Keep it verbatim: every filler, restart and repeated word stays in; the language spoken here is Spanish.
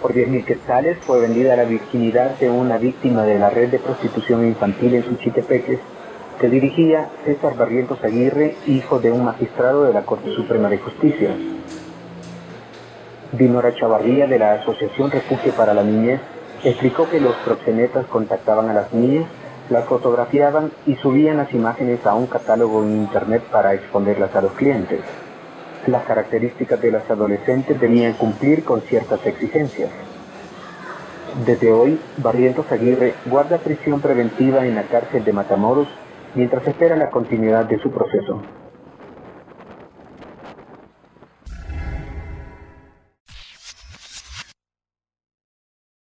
Por diez mil quetzales fue vendida la virginidad de una víctima de la red de prostitución infantil en Suchitepeques, que dirigía César Barrientos Aguirre, hijo de un magistrado de la Corte Suprema de Justicia. Dinora Chavarría, de la Asociación Refugio para la Niñez, explicó que los proxenetas contactaban a las niñas, las fotografiaban y subían las imágenes a un catálogo en internet para exponerlas a los clientes. Las características de las adolescentes debían cumplir con ciertas exigencias. Desde hoy, Barrientos Aguirre guarda prisión preventiva en la cárcel de Matamoros mientras espera la continuidad de su proceso.